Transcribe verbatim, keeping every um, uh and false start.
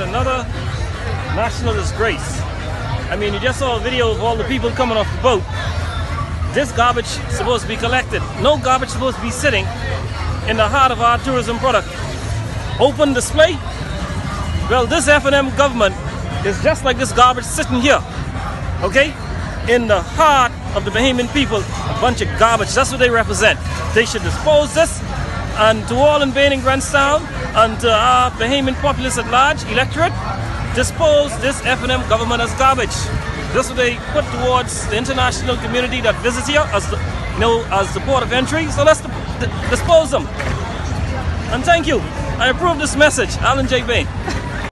another national disgrace. I mean, you just saw a video of all the people coming off the boat. This garbage is supposed to be collected. No garbage is supposed to be sitting in the heart of our tourism product. Open display? Well, this F and M government is just like this garbage sitting here. Okay? In the heart of the Bahamian people, a bunch of garbage. That's what they represent. They should dispose this. And to all invading Grandstown and to our Bahamian populace at large, electorate, dispose this F and M government as garbage. This is what they put towards the international community that visits here as the, you know, as the port of entry. So let's dispose them. And thank you. I approve this message. Alan J. Bain.